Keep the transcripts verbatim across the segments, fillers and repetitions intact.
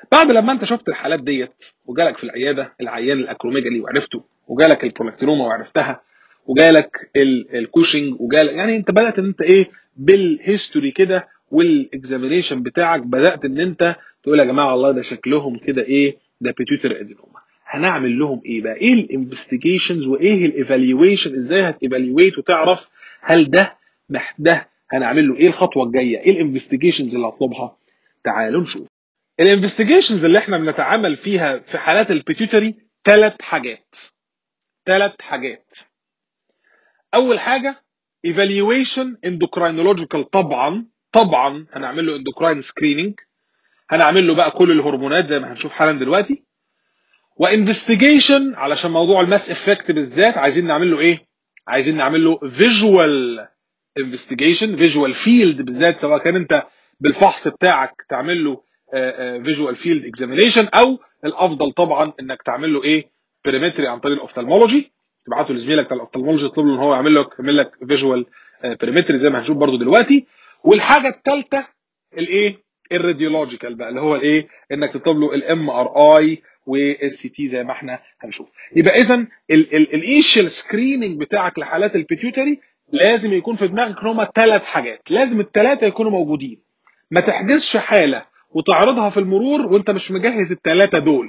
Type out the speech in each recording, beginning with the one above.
بعد لما انت شفت الحالات ديت وجالك في العياده العيان الاكروميجالي وعرفته، وجالك البرولاكتينوما وعرفتها، وجالك الكوشنج، وجالك يعني انت بدات ان انت ايه بالهيستوري كده والاكزامينيشن بتاعك، بدات ان انت تقول يا جماعه والله ده شكلهم كده ايه، ده بيتيوتري ادينوما. هنعمل لهم ايه بقى؟ ايه الانفستيجيشنز وايه الايفالويشن؟ ازاي هتيفالويت وتعرف هل ده ده هنعمل له ايه الخطوه الجايه؟ ايه الانفستيجيشنز اللي هطلبها؟ تعالوا نشوف. الانفستيجيشنز اللي احنا بنتعامل فيها في حالات البيتيوتري ثلاث حاجات. ثلاث حاجات. اول حاجه ايفالويشن اندوكراينولوجيكال، طبعا طبعا هنعمل له اندوكراين سكريننج، هنعمل له بقى كل الهرمونات زي ما هنشوف حالا دلوقتي. وانفستيجيشن علشان موضوع الماس افكت بالذات عايزين نعمل له ايه؟ عايزين نعمل له فيجوال انفستيجيشن، فيجوال فيلد بالذات، سواء كان انت بالفحص بتاعك تعمل له فيجوال فيلد اكزامينيشن، او الافضل طبعا انك تعمل له ايه؟ بريمتري عن طريق الاوفتالمولوجي، تبعته لزميلك بتاع الاوفتالمولوجي تطلب له ان هو يعمل لك يعمل لك فيجوال بريمتري زي ما هنشوف برده دلوقتي. والحاجه الثالثه الايه؟ الراديولوجيكال بقى، اللي هو الايه؟ انك تطلب له الام ار اي والسي تي زي ما احنا هنشوف. يبقى اذا الايشال سكريننج بتاعك لحالات البيتيوتري لازم يكون في دماغك ان هم ثلاث حاجات، لازم الثلاثه يكونوا موجودين. ما تحجزش حاله وتعرضها في المرور وانت مش مجهز الثلاثه دول.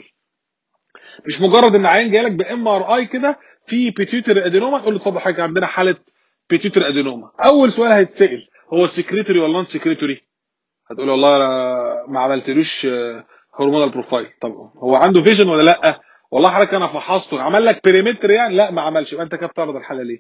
مش مجرد ان عيان جاي لك بام ار اي كده في بيتيوتري ادينوما تقول له اتفضل حضرتك عندنا حاله بيتيوتري ادينوما. اول سؤال هيتسال هو سكريتوري ولا نون سكريتوري؟ هتقول والله انا ما عملتلوش هرمونال بروفايل. طب هو عنده فيجن ولا لا؟ والله حضرتك انا فحصته، عمل لك بريمتر يعني؟ لا ما عملش. يبقى انت كده بتعرض الحاله ليه؟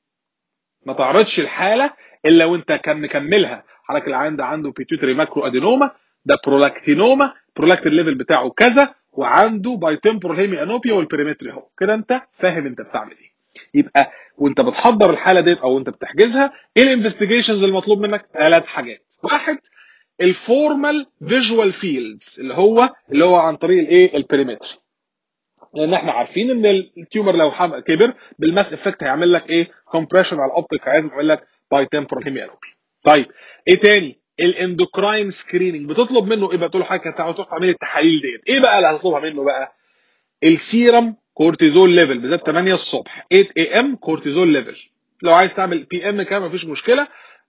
ما تعرضش الحاله الا وانت كان مكملها. حضرتك العيان ده عنده بيتيوتري ماكرو ادينوما، ده برولاكتينوما، برولاكتين ليفل بتاعه كذا، وعنده باي تمبرال هيمي انوبيا والبريمتري اهو كده. انت فاهم انت بتعمل ايه. يبقى وانت بتحضر الحاله ديت او انت بتحجزها، ايه الانفستيجيشنز المطلوب منك؟ ثلاث حاجات. واحد الفورمال فيجوال فيلدز، اللي هو اللي هو عن طريق الايه؟ البريمتري. لان احنا عارفين ان التيومر لو كبر بالماس افكت هيعمل لك ايه؟ كومبريشن على الاوبتيك، عايز يعمل لك باي تمبرال هيمي انوبيا. طيب ايه تاني؟ الاندوكراين سكريننج. بتطلب منه ايه بقى؟ تقول له حضرتك هتروح تعمل التحاليل ديت. ايه بقى اللي هتطلبها منه بقى؟ السيرم كورتيزول ليفل بالذات ثمانية الصبح، ثمانية اي ام كورتيزول ليفل. لو عايز تعمل بي ام كمان مفيش مشكله.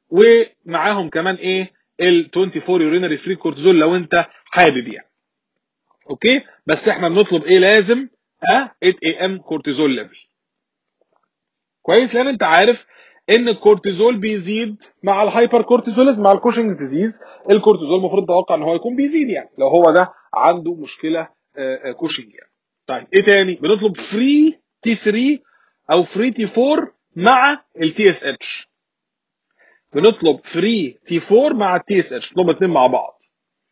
ومعاهم كمان ايه؟ ال أربعة وعشرين يورينري فري كورتيزول لو انت حابب يعني. اوكي، بس احنا بنطلب ايه؟ لازم ها ثمانية اي ام كورتيزول ليفل. كويس، لان انت عارف ان الكورتيزول بيزيد مع الهايبر كورتيزوليزم، مع الكوشنج ديزيز. الكورتيزول المفروض نتوقع ان هو يكون بيزيد يعني لو هو ده عنده مشكله كوشنج يعني. طيب ايه تاني؟ بنطلب فري تي ثلاثة او فري تي أربعة مع التي اس اتش. بنطلب فري تي أربعة مع التي اس اتش، نطلب الاثنين مع بعض.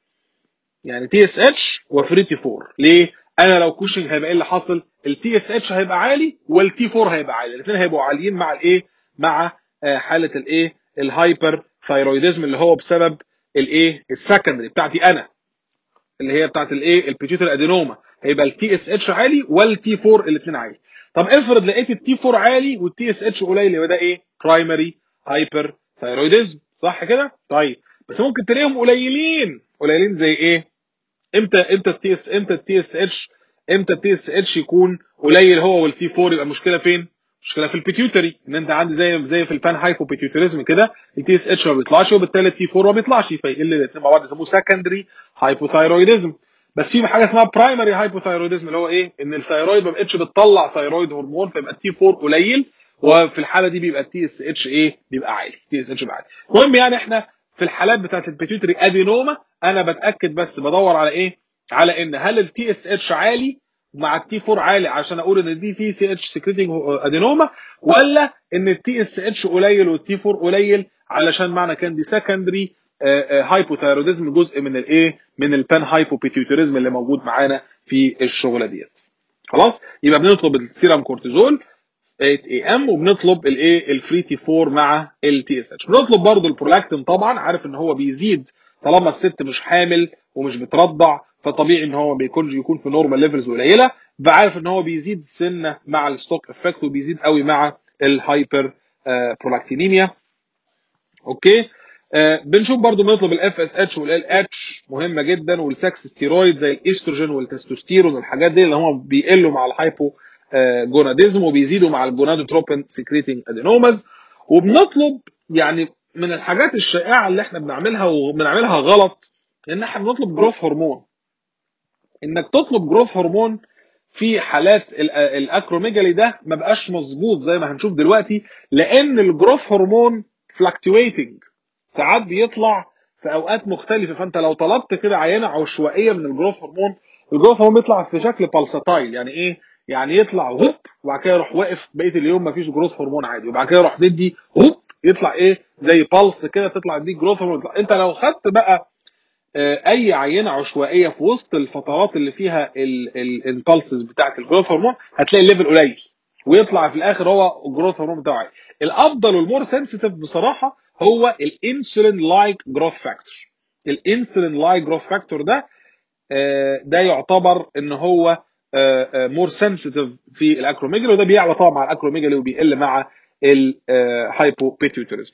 يعني تي اس اتش وفري تي أربعة. ليه؟ انا لو كوشنج هيبقى ايه اللي حاصل؟ التي اس اتش هيبقى عالي والتي أربعة هيبقى عالي، الاثنين هيبقوا عاليين مع الايه؟ مع حاله الايه؟ الهايبر ثايرويدزم اللي هو بسبب الايه؟ السكندري بتاعتي انا، اللي هي بتاعت الايه؟ البيتيوتري ادينوما. هيبقى التي اس اتش عالي والتي أربعة الاثنين عالي. طب افرض لقيت التي أربعة عالي والتي اس اتش قليل، يبقى ده ايه؟ برايمري هايبر ثايرويدزم، صح كده؟ طيب بس ممكن تلاقيهم قليلين. قليلين زي ايه؟ امتى امتى التي اس امتى التي اس اتش امتى التي اس اتش يكون قليل هو والتي أربعة؟ يبقى المشكله فين؟ مشكله في البيتيوتري، ان انت عندي زي زي في البان هايبو بيتيوتريزم كده، التي اس اتش ما بيطلعش وبالتالي التي أربعة ما بيطلعش، فيقل الاثنين مع بعض يسموه سكندري هايبوثايرويدزم. بس في حاجه اسمها برايمري هايبوثايرويدزم اللي هو ايه؟ ان الثايرويد ما بقتش بتطلع ثايرويد هرمون، فيبقى التي أربعة قليل، وفي الحاله دي بيبقى التي اس اتش ايه؟ بيبقى عالي، التي اس اتش بيبقى عالي. المهم يعني احنا في الحالات بتاعت البيتيوتري ادينوما انا بتاكد بس بدور على ايه؟ على ان هل التي اس اتش عالي مع التي أربعة عالي عشان اقول ان دي تي سي اتش سكريتنج ادينوما، ولا ان التي اس اتش قليل والتي أربعة قليل علشان معنى كان دي سكندري هايبوثايروديزم، جزء من الايه؟ من البان هايبوبيتيوتريزم اللي موجود معانا في الشغله ديت. خلاص، يبقى بنطلب السيرم كورتيزول ثمانية اي ام وبنطلب الايه؟ الفري تي أربعة مع التي اس اتش. بنطلب برضو البرولاكتين طبعا، عارف ان هو بيزيد طالما الست مش حامل ومش بترضع، فطبيعي ان هو ما بيكونش يكون في نورمال ليفلز قليله. بعرف ان هو بيزيد سنه مع الستوك افكت وبيزيد قوي مع الهايبر آه برولاكتينيميا. اوكي، آه بنشوف برضو بنطلب الاف اس اتش والال اتش مهمه جدا، والسكس ستيرويد زي الاستروجين والتستوستيرون والحاجات دي اللي هم بيقلوا مع الهايبو جوناديزم وبيزيدوا مع الجونادوتروبين سكريتنج ادينوماز. وبنطلب يعني من الحاجات الشائعه اللي احنا بنعملها وبنعملها غلط ان احنا بنطلب جروث هرمون. انك تطلب جروث هرمون في حالات الاكروميجالي ده ما بقاش مظبوط زي ما هنشوف دلوقتي، لان الجروث هرمون فلكتويتنج، ساعات بيطلع في اوقات مختلفه. فانت لو طلبت كده عينه عشوائيه من الجروث هرمون، الجروث هرمون بيطلع في شكل بالساتايل. يعني ايه؟ يعني يطلع هوب وبعد كده يروح واقف بقيه اليوم ما فيش جروث هرمون عادي، وبعد كده يروح مدي هوب يطلع ايه زي بالس كده، تطلع دي جروث هرمون. انت لو خدت بقى اي عينه عشوائيه في وسط الفترات اللي فيها الامبلسز بتاعت الجروث هرمون، هتلاقي الليفل قليل ويطلع في الاخر هو الجروث هرمون بتاعه عالي. الافضل والمور سنسيتيف بصراحه هو الانسولين لايك جروث فاكتور. الانسولين لايك جروث فاكتور ده ده يعتبر ان هو مور سنسيتيف في الاكروميجالي، وده بيعلى طبعا مع الاكروميجالي وبيقل مع الهايبوبيتيوتريزم.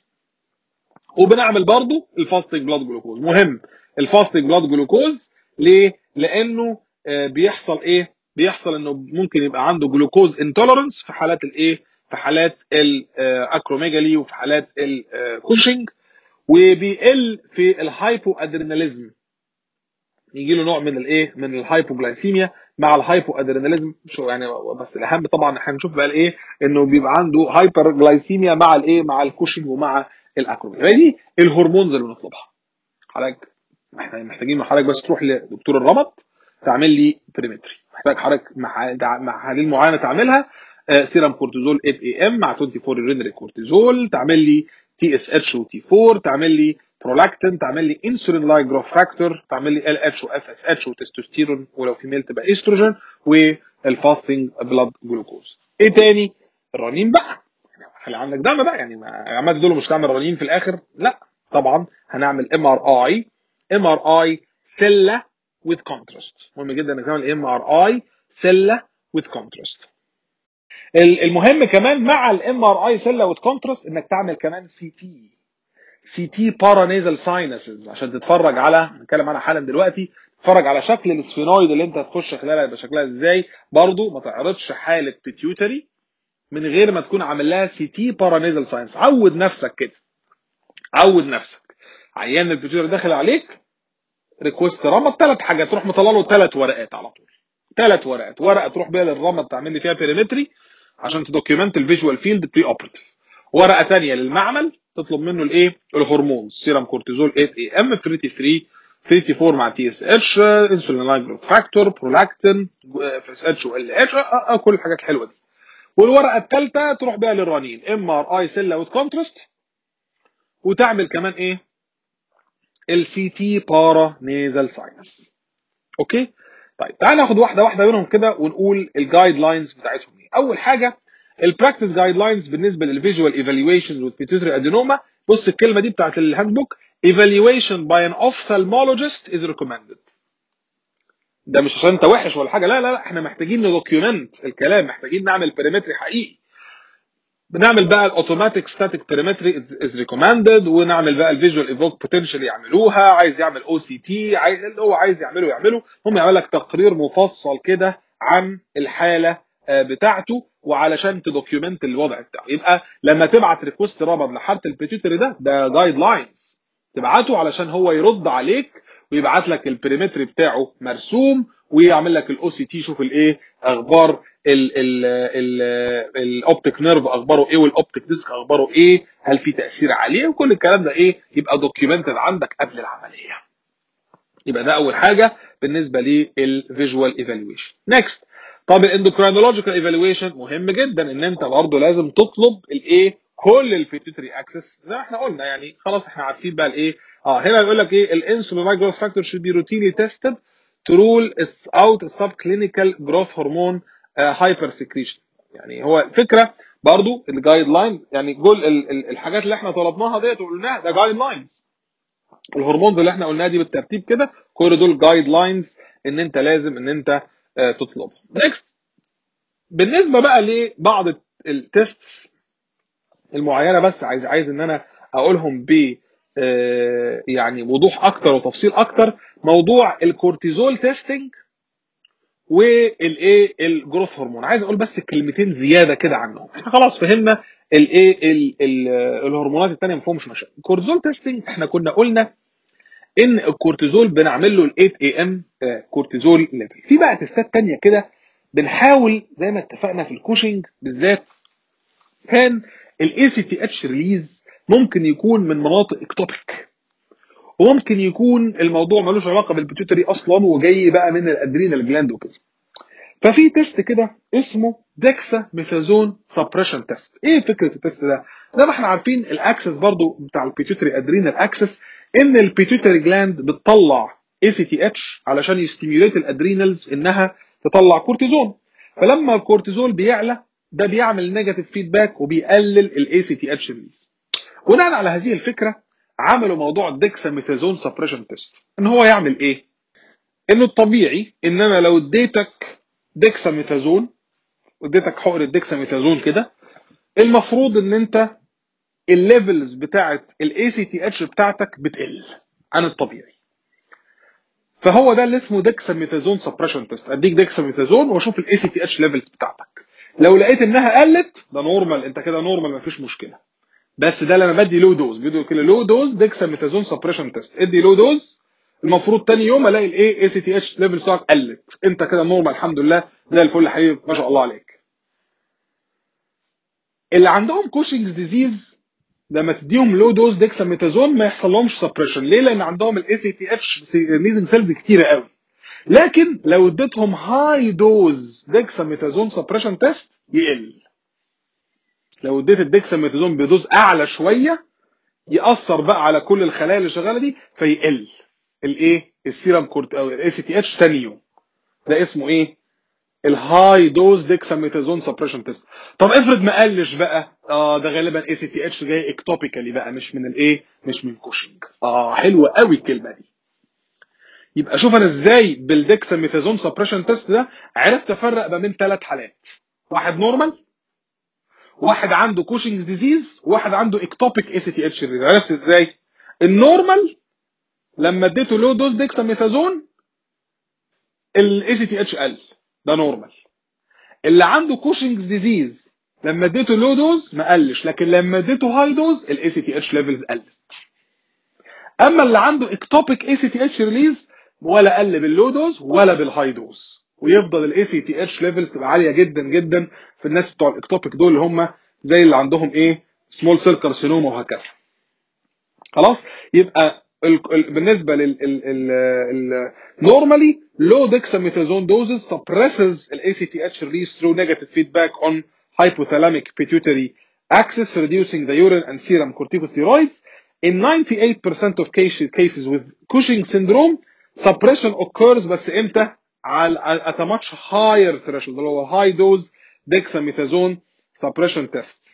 وبنعمل برضو الفاستنج بلاد جلوكوز. مهم الفاستنج بلاد جلوكوز ليه؟ لانه بيحصل ايه؟ بيحصل انه ممكن يبقى عنده جلوكوز انتولرنس في حالات الايه؟ في حالات الاكروميجالي وفي حالات الكوشنج، وبيقل في الهايبو ادريناليزم، يجي له نوع من الايه؟ من الهايبوجلايسيميا مع الهايبو ادريناليزم. شو يعني؟ بس الاهم طبعا هنشوف بقى الايه؟ انه بيبقى عنده هايبر جلايسيميا مع الايه؟ مع الكوشنج ومع الاكروميجالي. دي الهرمونز اللي بنطلبها. حضرتك احنا محتاجين من حضرتك بس تروح لدكتور الرمد تعمل لي بريمتري. محتاج حضرتك محاليل معينه تعملها، سيرم كورتيزول ثمانية اي ام مع أربعة وعشرين رينري كورتيزول، تعمل لي تي اس اتش وتي أربعة، تعمل لي برولاكتين، تعمل لي انسولين لايك جروث فاكتور، تعمل لي ال اتش واف اس اتش وتستوستيرون، ولو في ميل تبقى استروجين، والفاستنج بلاد جلوكوز. ايه تاني؟ الرنين بقى. خلي عندك دم بقى، يعني ما عمال دول مش تعمل رنين في الاخر، لا طبعا هنعمل ام ار اي ام ار اي سله with contrast. مهم جدا انك تعمل ام ار اي سله with contrast. المهم كمان مع الام ار اي سله with contrast انك تعمل كمان سي تي سي تي بارانيزال ساينسز عشان تتفرج على، هنتكلم عنها حالا دلوقتي، تتفرج على شكل السفينويد اللي انت هتخش خلالها يبقى شكلها ازاي. برضو ما تعرضش حاله بيتيوتري من غير ما تكون عامل لها سي تي بارانيزال ساينس. عود نفسك كده، عود نفسك. عيان البيتيوتري داخل عليك ريكوست رمد، ثلاث حاجات تروح مطلع له ثلاث ورقات على طول. ثلاث ورقات، ورقه تروح بيها للرمد تعمل لي فيها بيريمتري عشان تدوكيومنت الفيجوال فيلد بري اوبريتيف. ورقه ثانيه للمعمل تطلب منه الايه؟ الهرمون، سيرم كورتيزول ثمانية اي ام، ثلاثة وثلاثين ثلاثة وأربعين مع تي اس اتش، انسولين لايك جروث فاكتور، برولاكتين، اف اس اتش وال اتش، كل الحاجات الحلوه دي. والورقه الثالثه تروح بيها للرنين، ام ار اي سيلا وذ كونتراست، وتعمل كمان ايه؟ السي تي بارا نيزل ساينس. اوكي؟ طيب تعال ناخد واحده واحده منهم كده ونقول الجايد لاينز بتاعتهم ايه. اول حاجه البراكتس جايد لاينز بالنسبه للفيجوال ايفالويشن والبيتيوتري ادينوما. بص الكلمه دي بتاعت الهاند بوك، evaluation by an ophthalmologist is recommended. ده مش عشان انت وحش ولا حاجه، لا لا لا، احنا محتاجين ندوكيومنت الكلام، محتاجين نعمل بيريمتري حقيقي. بنعمل بقى الاوتوماتيك ستاتيك بيريمتري از ريكومندد، ونعمل بقى الفيجوال ايفوك بوتنشال يعملوها، عايز يعمل او سي تي، عايز اللي هو عايز يعمله يعمله. هم يعمل لك تقرير مفصل كده عن الحاله بتاعته وعلشان تدوكيومنت الوضع بتاعه. يبقى لما تبعت ريكوست رابط لحاله البيتيوتري ده ده جايد لاينز تبعته علشان هو يرد عليك ويبعت لك البريمتري بتاعه مرسوم، ويعمل لك الاو سي تي، شوف الايه اخبار الاوبتيك نيرف اخباره ايه، والاوبتيك ديسك اخباره ايه، هل في تاثير عليه، وكل الكلام ده ايه يبقى دوكيومنتد عندك قبل العمليه. يبقى ده اول حاجه بالنسبه للفيجوال ايفالويشن. نيكست، طب الاندوكراينولوجيكال ايفالويشن مهم جدا ان انت برضه لازم تطلب الايه؟ كل البيتيوتري اكسس زي ما احنا قلنا. يعني خلاص احنا عارفين بقى الايه. اه هنا يقول لك ايه؟ الانسولين جروث فاكتور should be routinely tested to rule out subclinical growth hormone هايبر سكريشن. يعني هو الفكره برضو الجايد لاين، يعني كل الحاجات اللي احنا طلبناها ديت وقلناها ده جايد لاينز. الهرمونز اللي احنا قلناها دي بالترتيب كده كل دول جايد لاينز ان انت لازم ان انت تطلبها. نيكست، بالنسبه بقى لبعض التيستس المعينه، بس عايز عايز ان انا اقولهم آه يعني وضوح اكتر وتفصيل اكتر موضوع الكورتيزول تيستنج والايه الجروث هرمون. عايز اقول بس كلمتين زياده كده عنهم. احنا خلاص فهمنا الايه الهرمونات الثانيه ما فيهمش مشاكل. الكورتيزول تيستنج احنا كنا قلنا ان الكورتيزول بنعمل له ال ثمانية اي ام كورتيزول ليفل. في بقى تستات ثانيه كده بنحاول زي ما اتفقنا في الكوشنج بالذات، كان الاي سي تي اتش ريليز ممكن يكون من مناطق اكتوبيك، وممكن يكون الموضوع ملوش علاقه بالبيتيوتري اصلا وجاي بقى من الادرينال جلاند وكده. ففي تيست كده اسمه ديكسا ميثازون سبريشن تيست. ايه فكره التيست ده؟ زي ما احنا عارفين الاكسس برضو بتاع البيتيوتري ادرينال اكسس، ان البيتيوتري جلاند بتطلع اي سي تي اتش علشان يستيميوليت الادرينالز انها تطلع كورتيزون. فلما الكورتيزول بيعلى ده بيعمل نيجاتيف فيدباك وبيقلل الاي سي تي اتش ريليز. بناء على هذه الفكره عملوا موضوع الديكسا ميثازون سبريشن تيست. ان هو يعمل ايه؟ انه الطبيعي ان انا لو اديتك ديكساميثازون واديتك حقن الديكساميثازون كده، المفروض ان انت الليفلز بتاعه الاي سي تي اتش بتاعتك بتقل عن الطبيعي. فهو ده اللي اسمه ديكساميثازون سبريشن تيست. اديك ديكساميثازون واشوف الاي سي تي اتش ليفلز بتاعتك، لو لقيت انها قلت ده نورمال، انت كده نورمال مفيش مشكله. بس ده لما بدي لو دوز، بيدوا كده لو دوز ديكساميثازون سبريشن تيست، ادي لو دوز المفروض تاني يوم الاقي الايه اي سي تي اتش ليفل بتاعك قلت، انت كده نورمال الحمد لله زي الفل يا حبيبي ما شاء الله عليك. اللي عندهم كوشنجز ديزيز لما تديهم لو دوز ديكساميثازون ما يحصل لهمش سبريشن. ليه؟ لان عندهم الاي سي تي اتش ميزنج سيلز كتيره قوي. لكن لو اديتهم هاي دوز ديكساميثازون سبريشن تيست يقل. لو اديت الديكساميثازون بدوز اعلى شويه ياثر بقى على كل الخلايا اللي شغاله دي فيقل الايه السيرم كورت او الاي سي تي اتش تاني يوم. ده اسمه ايه؟ الهاي دوز ديكساميثازون سبريشن تيست. طب افرض ما قلش بقى، اه ده غالبا اي سي تي اتش جاي اكتوبيكالي بقى مش من الايه مش من كوشنج. اه حلوه قوي الكلمه دي. يبقى شوف انا ازاي بالديكساميثازون سبريشن تيست ده عرفت افرق ما بين ثلاث حالات، واحد نورمال، واحد عنده كوشنجز ديزيز، وواحد عنده اكتوبيك اي سي تي اتش. عرفت ازاي؟ النورمال لما اديته لو دوز ديكساميثازون الاي سي تي اتش قل، ده نورمال. اللي عنده كوشنجز ديزيز لما اديته لو دوز ما قلش، لكن لما اديته هاي دوز الاي سي تي اتش ليفلز قلت. اما اللي عنده اكتوبيك اي سي تي اتش ريليز ولا قل باللو دوز ولا بالهاي دوز، ويفضل الاي سي تي اتش ليفلز تبقى عاليه جدا جدا في الناس بتوع الاكتوبيك دول اللي هم زي اللي عندهم ايه سمول سيل كارسينوما وهكذا. خلاص يبقى ال ال بالنسبه لل normally low dexamethasone doses suppresses the A C T H release through negative feedback on hypothalamic pituitary axis, reducing the urine and serum corticosteroids. In ninety-eight percent of cases with Cushing syndrome, suppression occurs بس امتى؟ على at a much higher threshold اللي هو high dose dexamethasone suppression test.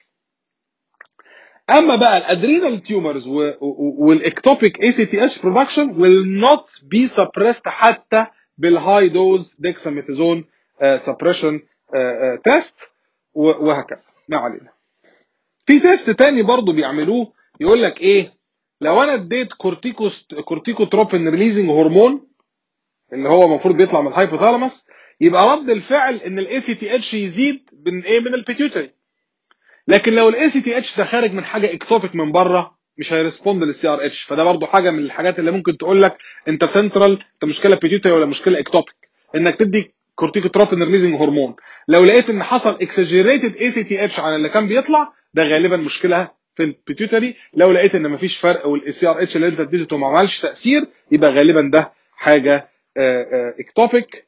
اما بقى الادرينال تيومرز والاكتوبيك اي سي تي اتش برودكشن will not be suppressed حتى بالهاي دوز ديكساميثازون سبريشن تيست وهكذا. ما علينا. في تيست تاني برضو بيعملوه يقول لك ايه؟ لو انا اديت كورتيكوس كورتيكوتروبين ريليزنج هرمون اللي هو المفروض بيطلع من الهايبوثالاموس، يبقى رد الفعل ان الاي سي تي اتش يزيد من ايه؟ من البيتيوتري. لكن لو الاي سي تي اتش ده خارج من حاجه اكتوبيك من بره مش هيرسبوند للسي ار اتش. فده برضو حاجه من الحاجات اللي ممكن تقول لك انت سنترال، انت مشكله بيتيوتري ولا مشكله اكتوبيك، انك تدي كورتيكوتروبين ريليزنج هرمون. لو لقيت ان حصل اكسجيريتد اي سي تي اتش عن اللي كان بيطلع ده غالبا مشكله في البيتيوتري. لو لقيت ان مفيش فرق والسي ار اتش اللي انت اديته ما عملش تاثير يبقى غالبا ده حاجه اكتوبيك.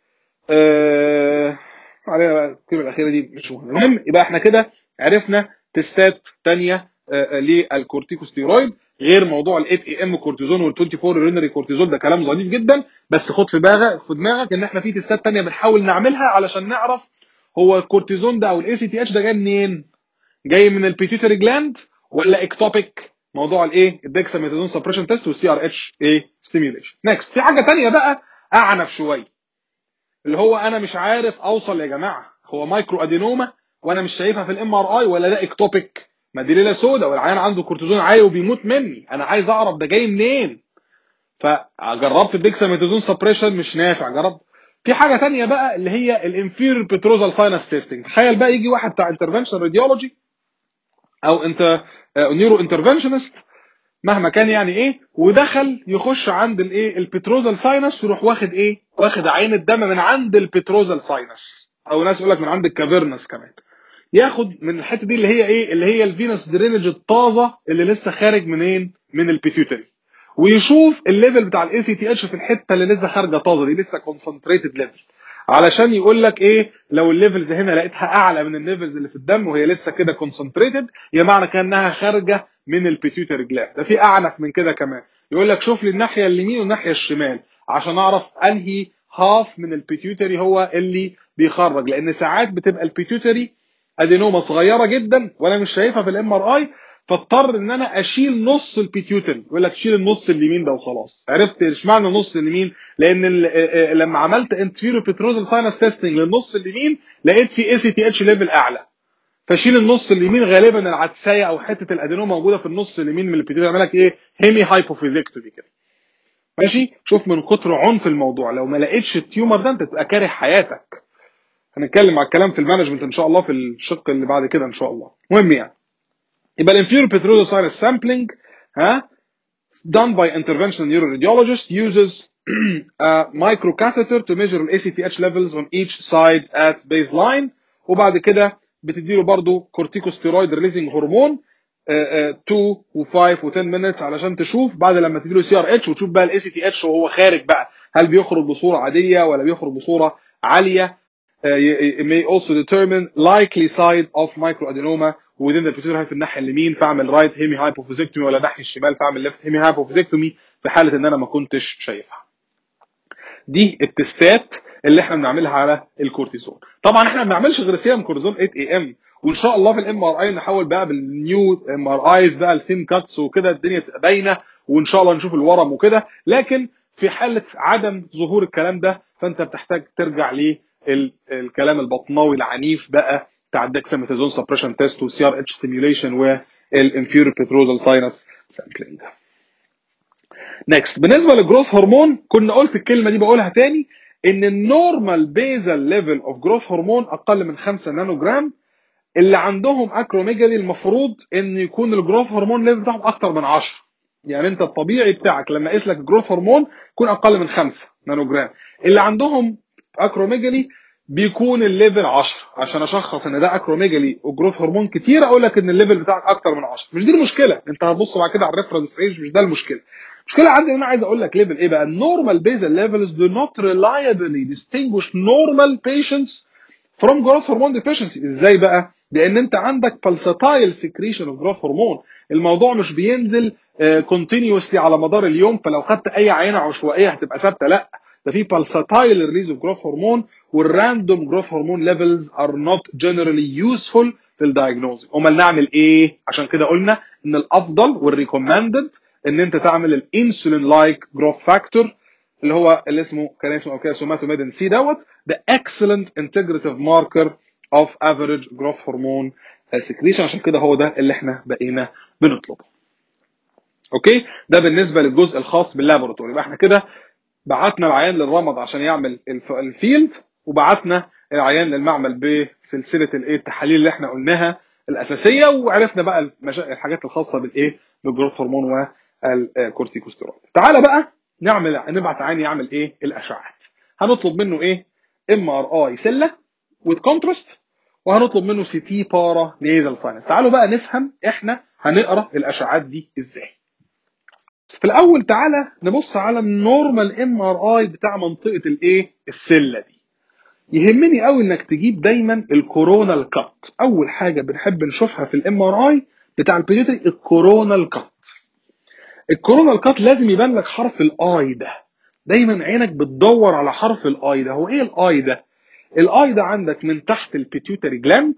عليها بقى الكلمه الاخيره دي مش مهم. المهم يبقى احنا كده عرفنا تستات تانية للكورتيكوستيرويد غير موضوع ال ثمانية اي ام كورتيزون وال أربعة وعشرين يورينري كورتيزول. ده كلام ظريف جدا، بس خد في دماغك في دماغك ان احنا في تستات تانية بنحاول نعملها علشان نعرف هو الكورتيزون ده او الاي سي تي اتش ده جاي منين؟ جاي من البيتيوتري جلاند ولا اكتوبيك؟ موضوع الايه الديكساميثازون سبريشن تيست والسي ار اتش ايه ستيميوليشن. نيكست في حاجه تانية بقى اعنف شويه، اللي هو انا مش عارف اوصل يا جماعه هو مايكرو ادينوما وانا مش شايفها في الام ار اي ولا ده اكتوبيك. ما دي ليله سوداء، والعيان عنده كورتيزون عالي وبيموت مني، انا عايز اعرف ده جاي منين. فجربت الديكساميثازون سبريشن مش نافع، جربت. في حاجه ثانيه بقى اللي هي الانفيريور بتروزال ساينس تيستنج. تخيل بقى يجي واحد بتاع انترفنشن راديولوجي او انت نيورو انترفنشنست مهما كان يعني ايه، ودخل يخش عند الايه البتروزال ساينس، يروح واخد ايه، واخد عين الدم من عند البتروزال ساينس، او ناس يقول لك من عند الكافيرنس كمان، ياخد من الحته دي اللي هي ايه، اللي هي الفينس درينج الطازه اللي لسه خارج منين، من البيتيوتري، ويشوف الليفل بتاع الاي سي تي اتش في الحته اللي لسه خارجه طازه دي، لسه كونسنتريتد ليفل، علشان يقول لك ايه، لو الليفلز هنا لقيتها اعلى من الليفلز اللي في الدم وهي لسه كده كونسنتريتد، يا معنى كانها خارجه من البيتيوتري جلاند. ده في اعنف من كده كمان، يقول لك شوف لي الناحيه اليمين والناحيه الشمال عشان اعرف انهي هاف من البيتيوتري هو اللي بيخرج، لان ساعات بتبقى البيتيوتري ادينوما صغيره جدا وانا مش شايفها في الام ار اي، فاضطر ان انا اشيل نص البيتيوتري، يقول لك شيل النص اليمين ده وخلاص. عرفت اشمعنى نص اليمين؟ لان لما عملت انتيريور بتروزال ساينس تيستنج للنص اليمين لقيت في اي سي تي اتش ليفل اعلى، فشيل النص اليمين، غالبا العدسايه او حته الادينوما موجوده في النص اليمين من البيتيوتري، يعمل لك ايه، هيمي هايبوفيزيكتومي كده. ماشي، شوف من كتر عنف الموضوع لو ما لقيتش التيومر ده انت تبقى كاره حياتك. هنتكلم على الكلام في المانجمنت ان شاء الله في الشق اللي بعد كده ان شاء الله. المهم يعني يبقى الانفيريور بتروزال ساينس سامبلينج ها done by interventional neuroradiologist uses a microcatheter to measure the A C T H levels on each side at baseline، وبعد كده بتديله برضو كورتيكوستيرويد ريليزنج هرمون اتنين و5 و10 minutes علشان تشوف بعد لما تديله سي ار اتش وتشوف بقى الاي سي تي اتش وهو خارج بقى هل بيخرج بصوره عاديه ولا بيخرج بصوره عاليه. Uh, it may also determine likely side of microadenoma within the pituitary في الناحيه اليمين فاعمل رايت هيمي هايبوفيزيكتومي، ولا ناحيه الشمال فاعمل ليفت هيمي هايبوفيزيكتومي في حاله ان انا ما كنتش شايفها. دي التستات اللي احنا بنعملها على الكورتيزون. طبعا احنا ما بنعملش غير سيرم كورتيزون ثمانية اي ام، وان شاء الله في الام ار اي نحاول بقى بالنيو ام ار ايز بقى الثين كاتس وكده الدنيا تبقى باينه، وان شاء الله نشوف الورم وكده. لكن في حاله عدم ظهور الكلام ده فانت بتحتاج ترجع ليه الكلام البطناوي العنيف بقى بتاع الدكساميثازون سبريشن تيست والسي ار اتش ستيميوليشن والانفيريور بتروزال ساينس سامبلينج. نيكست، بالنسبه للجروث هرمون كنا قلت الكلمه دي بقولها تاني، ان النورمال بيزال ليفل اوف جروث هرمون اقل من خمسة نانو جرام. اللي عندهم اكروميجالي المفروض ان يكون الجروث هرمون ليفل بتاعهم اكتر من عشرة، يعني انت الطبيعي بتاعك لما اقيس لك الجروث هرمون يكون اقل من خمسة نانو جرام. اللي عندهم اكروميجالي بيكون الليفل عشرة، عشان اشخص ان ده اكروميجالي وجروث هرمون كتير اقول لك ان الليفل بتاعك اكتر من عشرة. مش دي المشكله، انت هتبص بعد كده على الريفرنس رينج، مش ده المشكله. المشكله عندي ان انا عايز اقول لك ليفل ايه بقى، النورمال بيزال ليفلز do not reliably distinguish normal patients from growth hormone deficiency. ازاي بقى؟ لان انت عندك pulsatile secretion of growth hormone، الموضوع مش بينزل continuously على مدار اليوم، فلو خدت اي عينه عشوائيه هتبقى ثابته، لا ده في pulsatile release of growth hormone، والراندوم growth hormone levels are not generally useful في الدايجنوز. امال نعمل ايه؟ عشان كده قلنا ان الافضل والريكومندد ان انت تعمل الانسولين لايك جروث فاكتور اللي هو اللي اسمه كان اسمه او كده سوماتوميدين سي دوت، ده excellent integrative marker of average growth hormone secretion. عشان كده هو ده اللي احنا بقينا بنطلبه. اوكي، ده بالنسبه للجزء الخاص باللابوراتوري. يبقى احنا كده بعتنا العيان للرمض عشان يعمل الفيلد، وبعتنا العيان للمعمل بسلسله الايه التحاليل اللي احنا قلناها الاساسيه، وعرفنا بقى الحاجات الخاصه بالايه بالجروث هرمون والكورتيكوستيرويد. تعالى بقى نعمل نبعت عيان يعمل ايه الاشعاعات. هنطلب منه ايه، ام ار اي سله وكونتراست، وهنطلب منه سي تي بارا نيزل ساينس. تعالوا بقى نفهم احنا هنقرا الاشعاعات دي ازاي. في الاول تعالى نبص على النورمال ام ار اي بتاع منطقه الايه السله دي. يهمني قوي انك تجيب دايما الكورونال كات. اول حاجه بنحب نشوفها في الام ار اي بتاع البيدياتري الكورونال كات. الكورونال كات لازم يبان لك حرف الاي ده، دايما عينك بتدور على حرف الاي ده. هو ايه الاي ده؟ الاي ده عندك من تحت البيتيوتري جلاند،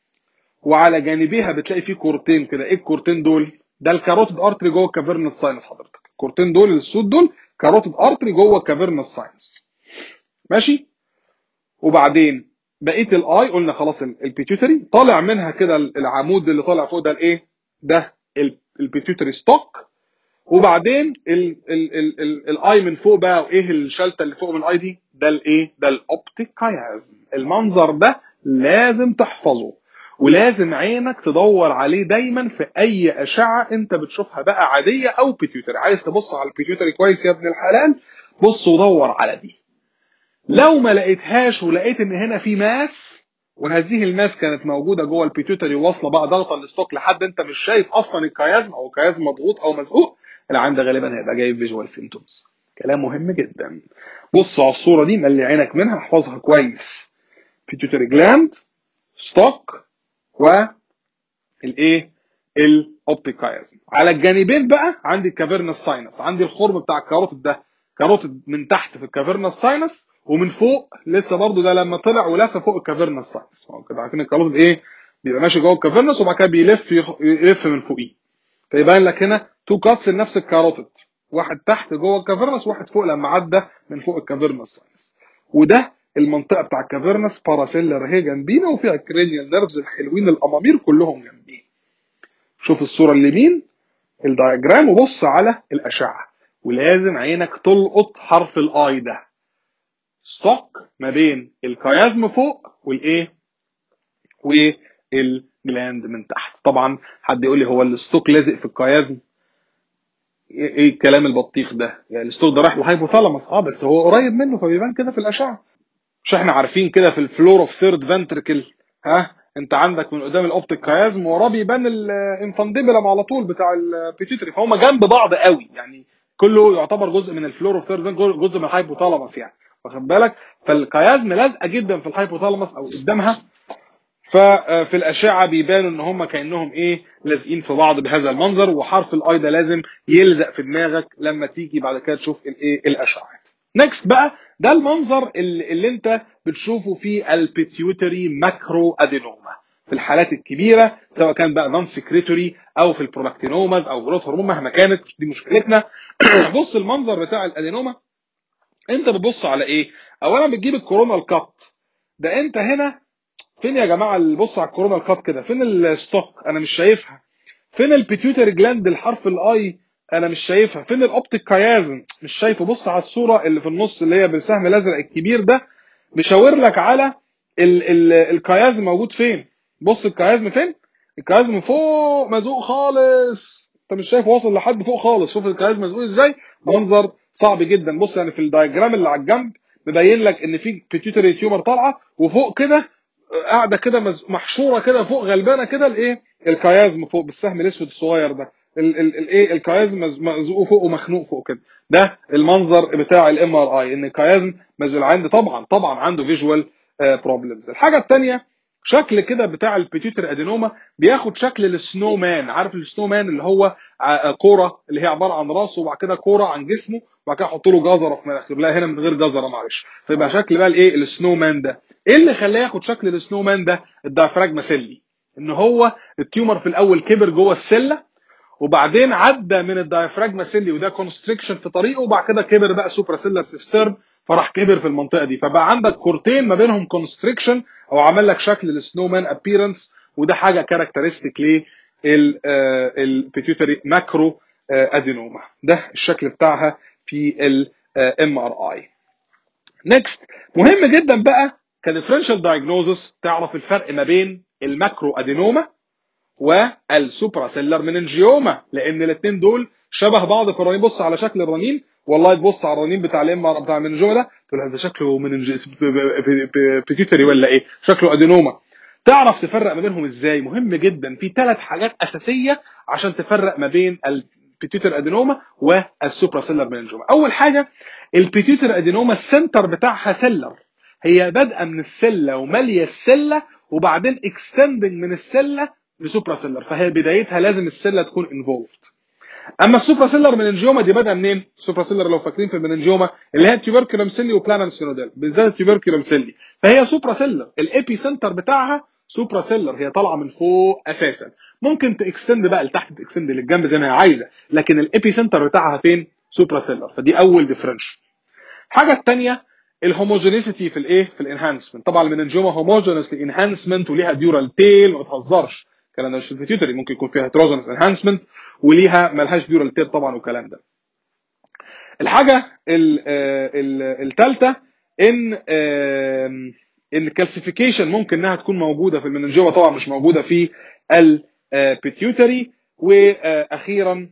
وعلى جانبيها بتلاقي فيه كورتين كده. ايه الكورتين دول؟ ده الكاروتيد ارتري جوه كافيرنس ساينس. حضرتك الكورتين دول السود دول كاروتيد ارتري جوه كافيرنس ساينس. ماشي، وبعدين بقيه الاي قلنا خلاص البيتيوتري طالع منها كده العمود اللي طالع فوق ده الايه؟ ده البيتيوتري ستوك. وبعدين الاي من فوق بقى، وايه الشلته اللي فوق من الاي دي؟ ده الايه؟ ده الاوبتيك كايازم. المنظر ده لازم تحفظه، ولازم عينك تدور عليه دايما في اي اشعه انت بتشوفها بقى عاديه او بيتيوتري. عايز تبص على البيتيوتري كويس يا ابن الحلال، بص ودور على دي. لو ما لقيتهاش ولقيت ان هنا في ماس، وهذه الماس كانت موجوده جوه البيتيوتري واصله بقى ضغطه الاستوك لحد انت مش شايف اصلا الكيازم، او الكيازم مضغوط او مزقوق، العين ده غالبا هيبقى جايب فيجوال سيمتومز. كلام مهم جدا. بص على الصوره دي، ملي عينك منها، احفظها كويس. بيتيوتري جلاند، ستوك، والايه؟ الاوبتيك كيازم. على الجانبين بقى عندي الكافيرنس ساينس، عندي الخرم بتاع الكاروتيد ده، كاروتيد من تحت في الكافيرنس ساينس، ومن فوق لسه برضو ده لما طلع ولف فوق الكافيرنس ساينس. كده عارفين الكاروتيد ايه؟ بيبقى ماشي جوه الكافيرنس وبعد كده بيلف يلف من فوقيه، فيبان لك هنا تو كاتس لنفس الكاروتيد، واحد تحت جوه الكافيرنس وواحد فوق لما عدى من فوق الكافيرنس ساينس. وده المنطقه بتاع الكافيرنس باراسيلر اهي جنبينا، وفيها الكرينيال نيرفز الحلوين الامامير كلهم جنبيه. شوف الصوره اليمين الدايجرام وبص على الاشعه، ولازم عينك تلقط حرف الاي ده، ستوك ما بين الكيازم فوق والايه؟ والجلاند من تحت. طبعا حد يقول لي هو الستوك لازق في الكيازم؟ ايه الكلام البطيخ ده؟ يعني الستوك ده رايح للهايبوثالاموس، اه بس هو قريب منه فبيبان كده في الاشعه. مش احنا عارفين كده في الفلور اوف ثيرد فنتركل، ها انت عندك من قدام الاوبتيك كيازم وراه بيبان الانفانديبلم على طول بتاع البيتيوتري، فهم جنب بعض قوي يعني، كله يعتبر جزء من الفلور اوف ثيرد جزء من الهايبوثالاموس يعني، واخد بالك؟ فالكيازم لازقه جدا في الهايبوثالاموس او قدامها، ففي الاشعه بيبانوا ان هم كانهم ايه؟ لازقين في بعض بهذا المنظر. وحرف الاي ده لازم يلزق في دماغك لما تيجي بعد كده تشوف الايه؟ الاشعه. نكست بقى، ده المنظر اللي, اللي انت بتشوفه في البيتيوتري ماكرو ادينوما في الحالات الكبيره، سواء كان بقى نون سكريتوري او في البرولاكتينوماز او جروث هرمون، مهما كانت دي مشكلتنا. بص المنظر بتاع الادينوما، انت بتبص على ايه؟ اولا بتجيب الكورونال كات ده، انت هنا فين يا جماعه اللي بص على الكورونال كات كده؟ فين الستوك؟ انا مش شايفها. فين البيتيوتري جلاند الحرف الاي؟ انا مش شايفها. فين الاوبتيك كيازم؟ مش شايفه. بص على الصوره اللي في النص اللي هي بالسهم الازرق الكبير ده، مشاور لك على ال ال الكيازم موجود فين. بص الكيازم فين؟ الكيازم فوق مزوق خالص، انت مش شايفه واصل لحد فوق خالص. شوف الكيازم مزوق ازاي، منظر صعب جدا. بص يعني في الدايجرام اللي على الجنب مبين لك ان في بيتيوتري تيومر طالعه، وفوق كده قاعده كده محشوره كده فوق غلبانه كده الايه؟ الكيازم فوق بالسهم الاسود الصغير ده، الايه؟ الكيازم مزقوق فوق ومخنوق فوق كده. ده المنظر بتاع الام ار اي، ان الكيازم مزقوق. عنده طبعا طبعا عنده فيجوال بروبلمز. الحاجه الثانيه، شكل كده بتاع البيتيوتري ادينوما بياخد شكل السنو مان. عارف السنو مان اللي هو كوره اللي هي عباره عن راسه وبعد كده كوره عن جسمه وبعد كده يحط له جزره في مناخيره؟ لا هنا من غير جزره معلش، فيبقى شكل بقى الايه؟ السنو مان ده. ايه اللي خلاه ياخد شكل السنو مان ده؟ الدايفراجما سيلي، ان هو التيومر في الاول كبر جوه السله، وبعدين عدى من الدايفراجما سيلي وده كونستريكشن في طريقه، وبعد كده كبر بقى سوبرا سيلر سيسترن، فراح كبر في المنطقه دي، فبقى عندك كورتين ما بينهم كونستريكشن او عمل لك شكل السنو مان ابييرنس. وده حاجه كاركترستيك للبيتيوتري ماكرو ادينوما. ده الشكل بتاعها في الام ار اي. نيكست، مهم جدا بقى كديفرنشال دايجنوزس تعرف الفرق ما بين الماكرو ادينوما والسوبرا سيلر مننجيوما، لان الاثنين دول شبه بعض في الرنين. بص على شكل الرنين، والله تبص على الرنين بتاع الام بتاع المننجيوما ده تقول ده شكله مننجيس بيتيوتري ولا ايه؟ شكله ادينوما. تعرف تفرق ما بينهم ازاي؟ مهم جدا، في ثلاث حاجات اساسيه عشان تفرق ما بين البيتيوتري ادينوما والسوبرا سيلر مننجيوما. اول حاجه، البيتيوتري ادينوما السنتر بتاعها سيلر، هي بادئه من السله وماليه السله وبعدين اكستندنج من السله لسوبرا سيلر، فهي بدايتها لازم السله تكون انفولفد. اما السوبرا سيلر مننجيوما دي بادئه منين؟ السوبرا سيلر لو فاكرين في المننجيوما اللي هي التيوبركلوم سيلي وبلانم سينوديل، بالذات التيوبركلوم سيلي، فهي سوبرا سيلر. الابي سنتر بتاعها سوبرا سيلر، هي طالعه من فوق اساسا، ممكن تاكستند بقى لتحت تاكستند للجنب زي ما هي عايزه، لكن الابي سنتر بتاعها فين؟ سوبرا سيلر. فدي اول ديفرنش. الحاجه الثانيه، الهوموجينيسيتي في الايه في الانهانسمنت. طبعا المننجيوما هوموجينسلي انهانسمنت وليها ديورال تيل، ما تهزرش الكلام ده مش في البيتيوتري، ممكن يكون فيها هيتروجينس انهانسمنت وليها مالهاش ديورال تيل طبعا والكلام ده. الحاجه الثالثه ان ان الكالسيفيكيشن ممكن انها تكون موجوده في المننجيوما، طبعا مش موجوده في البيتيوتري. واخيرا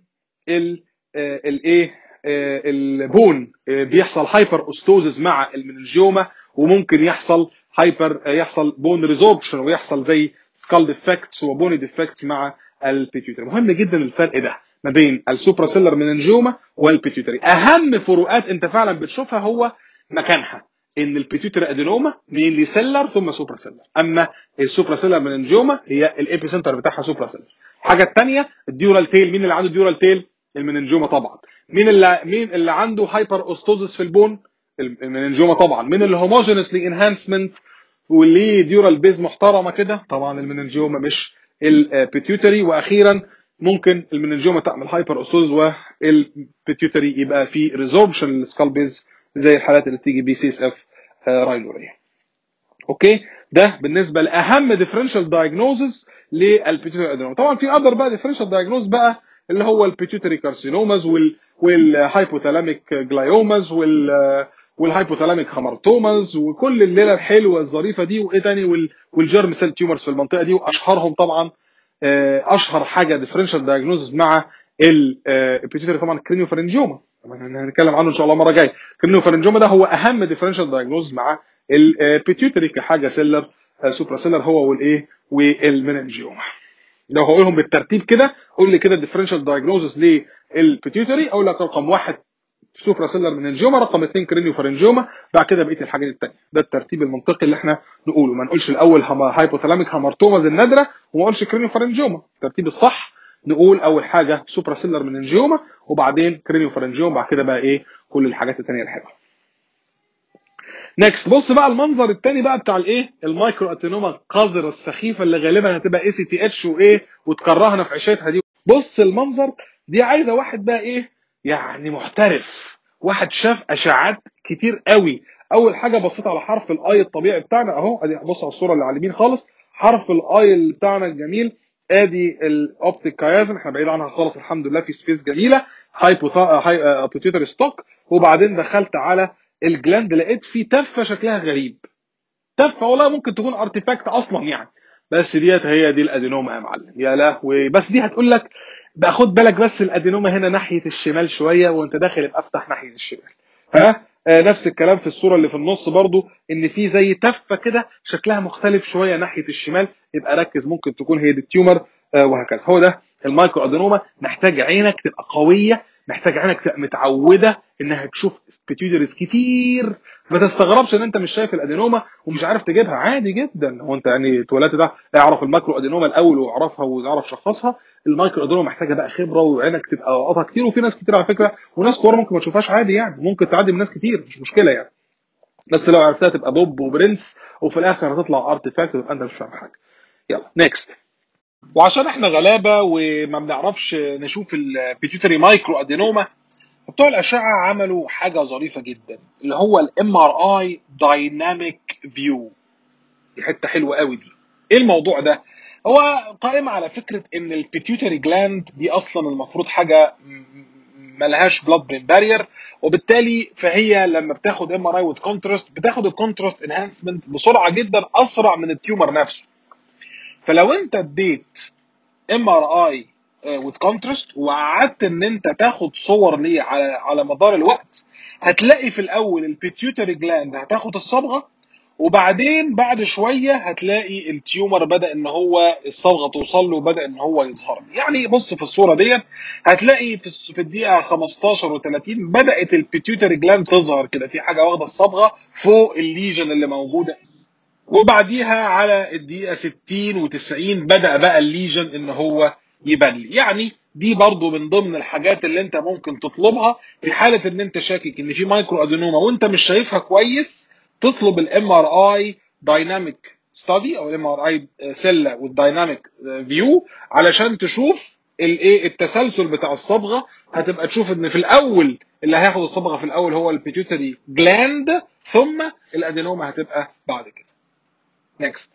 الايه البون بيحصل هايبر اوستوزز مع المننجيوما، وممكن يحصل هايبر يحصل بون ريزوربشن ويحصل زي سكال ديفكتس وبوني ديفكتس مع البيتيوتري. مهم جدا الفرق ده ما بين السوبراسيلر مننجيوما والبيتيوتري. اهم فروقات انت فعلا بتشوفها هو مكانها، ان البيتيوتري ادينوما مينلي سيلر ثم سوبراسيلر، اما السوبراسيلر مننجيوما هي الابي سنتر بتاعها سوبراسيلر. الحاجه الثانيه الديورال تيل، مين اللي عنده ديورال تيل؟ المننجيوما طبعا. مين اللي مين اللي عنده هايبر اوستوزس في البون؟ المننجيوما طبعا. مين اللي هوموجينسلي انهانسمنت واللي ديورال بيز محترمه كده؟ طبعا المننجيوما مش البيتيوتري. واخيرا ممكن المننجيوما تعمل هايبر اوستوزس والبيتيوتري يبقى في ريزوربشن للسكال بيز زي الحالات اللي بتيجي بي سي اس اف راينوريا. اوكي، ده بالنسبه لاهم ديفرنشال دايجنوزز للبيتيوتري ادينوما. طبعا في اذر بقى ديفرنشال دايجنوز بقى اللي هو البيتيوتري كارسينوماز وال والهايبوثالاميك جلايوماز وال والهايبوثالاميك هامارتوماز وكل الليله الحلوه الظريفه دي، وايه تاني، والجيرم سيل تيومرز في المنطقه دي. واشهرهم طبعا اشهر حاجه ديفرنشال دايجنوزز مع البيتيوتري طبعا الكرينيوفارنجيوما، هنتكلم عنه ان شاء الله مره جايه. الكرينيوفارنجيوما ده هو اهم ديفرنشال دايجنوز مع البيتيوتري كحاجه سيلر سوبرا سيلر هو والايه والمننجيوما. لو هقولهم بالترتيب كده قول لي كده الديفرنشال دايجنوزز للبيتيوتري، اقول لك رقم واحد سوبرا سيلر مننجيوما، رقم اثنين كرينيوفارنجيوما، بعد كده بقيه الحاجات الثانيه. ده الترتيب المنطقي اللي احنا نقوله، ما نقولش الاول هايبوثالاميك هامارتوماز النادره وما نقولش كرينيوفارنجيوما. الترتيب الصح نقول اول حاجه سوبرا سيلر مننجيوما وبعدين كرينيوفارنجيوما، بعد كده بقى ايه كل الحاجات الثانيه الحلوه. نيكست، بص بقى المنظر الثاني بقى بتاع الايه المايكرو اتينوما القذره السخيفه اللي غالبا هتبقى اي سي تي اتش وايه وتكرهنا في عيشتها دي. بص المنظر دي عايزه واحد بقى ايه يعني محترف، واحد شاف اشعات كتير قوي. اول حاجه بصيت على حرف الاي الطبيعي بتاعنا اهو، ادي بص على الصوره اللي على اليمين خالص، حرف الاي بتاعنا الجميل، ادي الاوبتيك كايازم احنا بعيد عنها خالص الحمد لله، في سبيس جميله هايبو بيتيوتري ستوك. وبعدين دخلت على الجلاند لقيت في تفه شكلها غريب، تفه والله ممكن تكون ارتيفاكت اصلا يعني، بس ديت هي دي الادينوما يا معلم. يا لهوي، بس دي هتقول لك بقى خد بالك بس الادينوما هنا ناحيه الشمال شويه وانت داخل ابقى افتح ناحيه الشمال. ها آه نفس الكلام في الصوره اللي في النص برضو، ان في زي تفه كده شكلها مختلف شويه ناحيه الشمال، يبقى ركز ممكن تكون هي دي التيومر آه وهكذا. هو ده المايكرو ادينوما. محتاج عينك تبقى قويه، محتاج عينك تبقى متعوده انها تشوف بيتيوتريز كتير. ما تستغربش ان انت مش شايف الادينوما ومش عارف تجيبها، عادي جدا. هو انت يعني اتولدت ده اعرف الماكرو ادينوما الاول واعرفها واعرف شخصها. المايكرو ادينوما محتاجه بقى خبره وعينك تبقى لقطها كتير، وفي ناس كتير على فكره وناس كبار ممكن ما تشوفهاش عادي يعني، ممكن تعدي من ناس كتير مش مشكله يعني، بس لو عرفتها تبقى بوب وبرنس وفي الاخر هتطلع ارتفاكت تبقى انت مش فاهم حاجه. يلا نيكست. وعشان احنا غلابه وما بنعرفش نشوف البيتيوتري مايكرو ادينوما، بتوع الاشعه عملوا حاجه ظريفه جدا اللي هو الام ار اي دايناميك فيو. دي حته حلوه قوي دي. ايه الموضوع ده؟ هو قائم على فكره ان البيتيوتري جلاند دي اصلا المفروض حاجه ملهاش بلاد برين بارير، وبالتالي فهي لما بتاخد ام ار اي وذ كونتراست بتاخد الكونتراست انهانسمنت بسرعه جدا اسرع من التيومر نفسه. فلو انت اديت ام ار اي وذ كونتراست وقعدت ان انت تاخد صور ليه على على مدار الوقت، هتلاقي في الاول البيتيوتري جلاند هتاخد الصبغه، وبعدين بعد شويه هتلاقي التيومر بدا ان هو الصبغه توصل له وبدا ان هو يظهر. يعني بص في الصوره ديت هتلاقي في في الدقيقه خمستاشر و30 بدات البيتيوتري جلاند تظهر كده، في حاجه واخده الصبغه فوق الليجن اللي موجوده، وبعديها على الدقيقه ستين وتسعين بدا بقى الليجن ان هو يبان لي. يعني دي برضو من ضمن الحاجات اللي انت ممكن تطلبها في حاله ان انت شاكك ان في مايكرو ادينوما وانت مش شايفها كويس، تطلب الام ار اي دايناميك ستادي او الام ار اي سيل والدايناميك فيو علشان تشوف الايه التسلسل بتاع الصبغه. هتبقى تشوف ان في الاول اللي هياخد الصبغه في الاول هو البيتيوتري جلاند، ثم الادينوما هتبقى بعد كده. نيكست.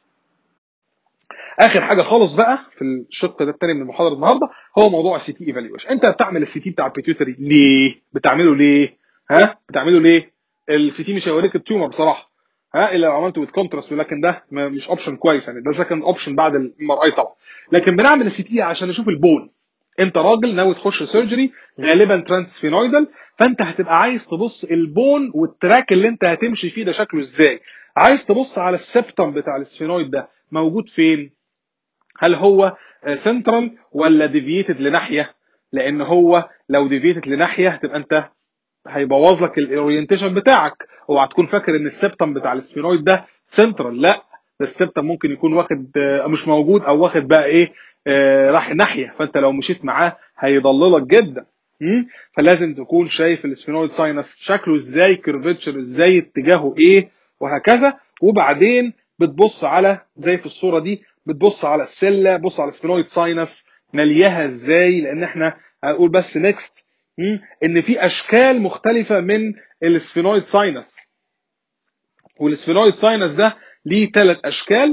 اخر حاجه خالص بقى في الشق ده الثاني من المحاضره النهارده هو موضوع السي تي ايفالويشن. انت بتعمل السي تي بتاع البيتيوتري ليه؟ بتعمله ليه؟ ها؟ بتعمله ليه؟ السي تي مش هيوريك التيومر بصراحه، ها، الا لو عملته وذ كونتراست، ولكن ده مش اوبشن كويس يعني، ده سكند اوبشن بعد الام ار اي طبعا. لكن بنعمل السي تي عشان نشوف البون. انت راجل ناوي تخش سيرجري غالبا ترانسفينويدال، فانت هتبقى عايز تبص البون والتراك اللي انت هتمشي فيه ده شكله ازاي. عايز تبص على السبتم بتاع السفينويد ده موجود فين؟ هل هو سنترال ولا ديفييتد لناحيه؟ لان هو لو ديفييتد لناحيه هتبقى انت هيبوظ لك الاورينتيشن بتاعك. اوعى تكون فاكر ان السبتم بتاع السفينويد ده سنترال، لا، ده السبتم ممكن يكون واخد مش موجود او واخد بقى ايه آه راح ناحيه، فانت لو مشيت معاه هيضللك جدا. فلازم تكون شايف السفينويد ساينس شكله ازاي، كيرفتشر ازاي، اتجاهه ايه، وهكذا. وبعدين بتبص على زي في الصوره دي، بتبص على السله، بص على السفينويد ساينس ملياها ازاي، لان احنا هنقول بس نيكست ان في اشكال مختلفه من السفينويد ساينس. والسفينويد ساينس ده ليه ثلاث اشكال.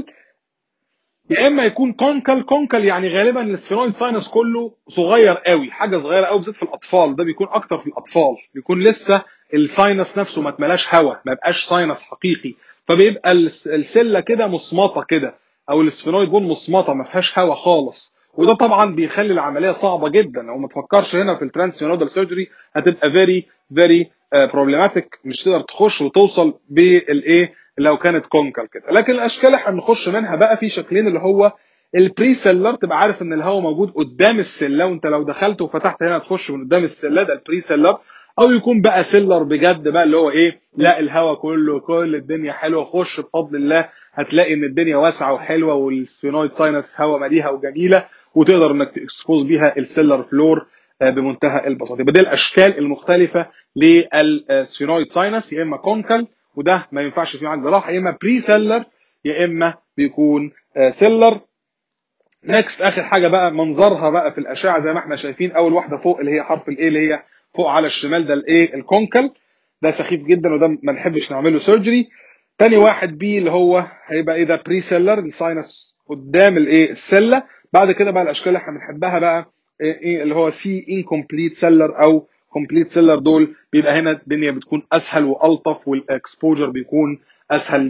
يا اما يكون كونكل، كونكل يعني غالبا السفينويد ساينس كله صغير قوي، حاجه صغيره قوي، بالذات في الاطفال، ده بيكون اكتر في الاطفال، بيكون لسه الساينس نفسه ما اتملاش هواء، ما بقاش ساينس حقيقي، فبيبقى السله كده مصمطه كده، او السفينويد بون مصمطه ما فيهاش هواء خالص. وده طبعا بيخلي العمليه صعبه جدا، لو ما تفكرش هنا في الترانسفينودال سيرجري هتبقى فيري فيري بروبلماتيك، مش تقدر تخش وتوصل بالايه لو كانت كونكل كده. لكن الاشكال اللي احنا بنخش منها بقى في شكلين، اللي هو البري سيلر، تبقى عارف ان الهواء موجود قدام السله، وانت لو دخلت وفتحت هنا تخش من قدام السله، ده البري سيلر. او يكون بقى سيلر بجد بقى، اللي هو ايه، لا الهواء كله كل الدنيا حلوه، خش بفضل الله هتلاقي ان الدنيا واسعه وحلوه، والسفينويد ساينس هواء مليها وجميله، وتقدر انك تكسبوز بيها السيلر فلور بمنتهى البساطه. يبقى دي الاشكال المختلفه للسفينويد ساينس، يا اما كونكل وده ما ينفعش فيه معاك جراحه، يا اما بري سيلر، يا اما بيكون سيلر. نكست، اخر حاجه بقى منظرها بقى في الاشعه زي ما احنا شايفين. اول واحده فوق اللي هي حرف الايه، اللي هي فوق على الشمال، ده الايه الكونكل، ده سخيف جدا وده ما نحبش نعمله سيرجري. تاني واحد بي اللي هو هيبقى ايه، ده بري سيلر، الساينس قدام الايه السله. بعد كده بقى الاشكال اللي احنا بنحبها بقى ايه، اللي هو سي انكمبليت سيلر او كومبليت سيلر، دول بيبقى هنا الدنيا بتكون اسهل والطف، والاكسبوجر بيكون اسهل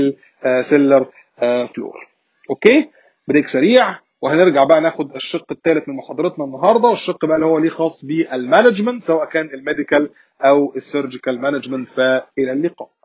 للسيلر فلور. اوكي، بريك سريع وهنرجع بقى ناخد الشق الثالث من محاضرتنا النهارده، والشق بقى اللي هو ليه خاص بالمانجمنت، سواء كان الميديكال او السيرجيكال مانجمنت. فالى اللقاء.